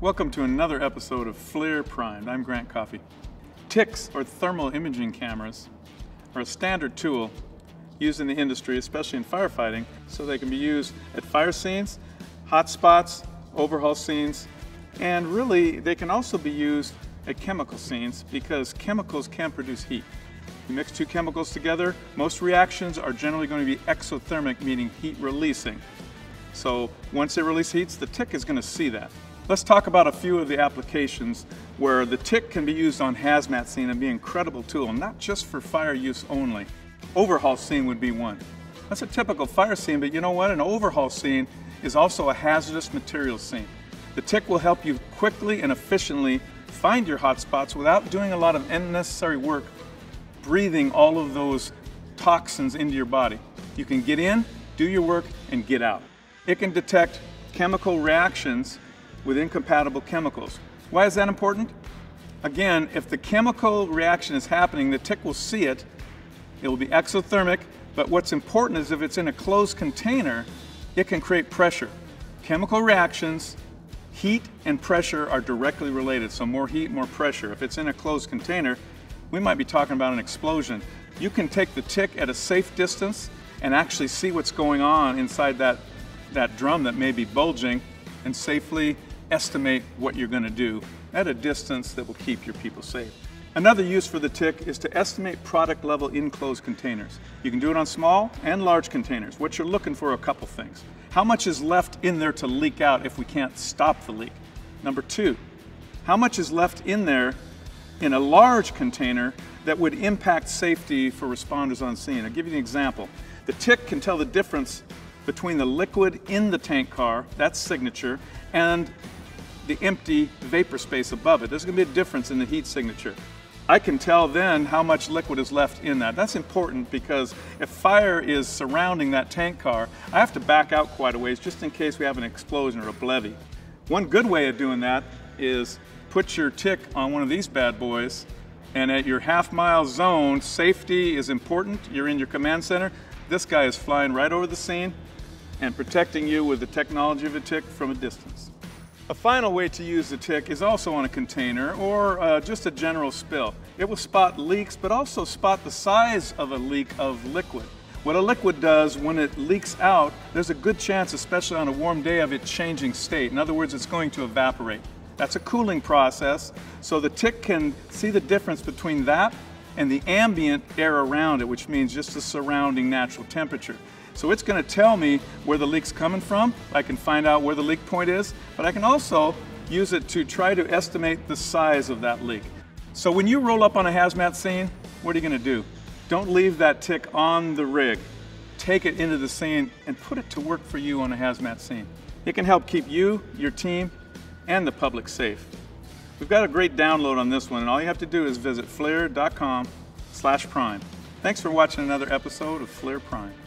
Welcome to another episode of FLIR Primed. I'm Grant Coffey. TICS, or thermal imaging cameras, are a standard tool used in the industry, especially in firefighting, so they can be used at fire scenes, hot spots, overhaul scenes, and really they can also be used at chemical scenes because chemicals can produce heat. You mix two chemicals together, most reactions are generally going to be exothermic, meaning heat releasing. So once it releases heat, the TIC is going to see that. Let's talk about a few of the applications where the TIC can be used on hazmat scene and be an incredible tool, not just for fire use only. Overhaul scene would be one. That's a typical fire scene, but you know what? An overhaul scene is also a hazardous materials scene. The TIC will help you quickly and efficiently find your hot spots without doing a lot of unnecessary work, breathing all of those toxins into your body. You can get in, do your work, and get out. It can detect chemical reactions with incompatible chemicals. Why is that important? Again, if the chemical reaction is happening, the TIC will see it. It will be exothermic, but what's important is if it's in a closed container, it can create pressure. Chemical reactions, heat and pressure are directly related, so more heat, more pressure. If it's in a closed container, we might be talking about an explosion. You can take the TIC at a safe distance and actually see what's going on inside that drum that may be bulging and safely estimate what you're going to do at a distance that will keep your people safe. Another use for the TIC is to estimate product level enclosed containers. You can do it on small and large containers. What you're looking for are a couple things. How much is left in there to leak out if we can't stop the leak? Number two, how much is left in there in a large container that would impact safety for responders on scene? I'll give you an example. The TIC can tell the difference between the liquid in the tank car, that's signature, and the empty vapor space above it. There's going to be a difference in the heat signature. I can tell then how much liquid is left in that. That's important because if fire is surrounding that tank car, I have to back out quite a ways just in case we have an explosion or a blevy. One good way of doing that is put your TIC on one of these bad boys, and at your half-mile zone, safety is important. You're in your command center. This guy is flying right over the scene and protecting you with the technology of a TIC from a distance. A final way to use the TIC is also on a container or just a general spill. It will spot leaks, but also spot the size of a leak of liquid. What a liquid does when it leaks out, there's a good chance, especially on a warm day, of it changing state. In other words, it's going to evaporate. That's a cooling process, so the TIC can see the difference between that and the ambient air around it, which means just the surrounding natural temperature. So it's going to tell me where the leak's coming from. I can find out where the leak point is, but I can also use it to try to estimate the size of that leak. So when you roll up on a hazmat scene, what are you going to do? Don't leave that TIC on the rig. Take it into the scene and put it to work for you on a hazmat scene. It can help keep you, your team, and the public safe. We've got a great download on this one, and all you have to do is visit FLIR.com/prime. Thanks for watching another episode of FLIR Prime.